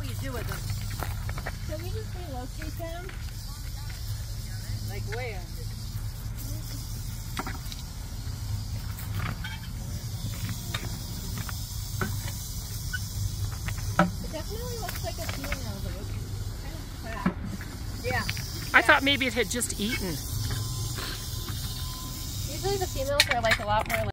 you do with them? Can we just relocate them? Like where? It definitely looks like a female, but it's kind of fat. Yeah. I thought maybe it had just eaten. Usually the females are like a lot more like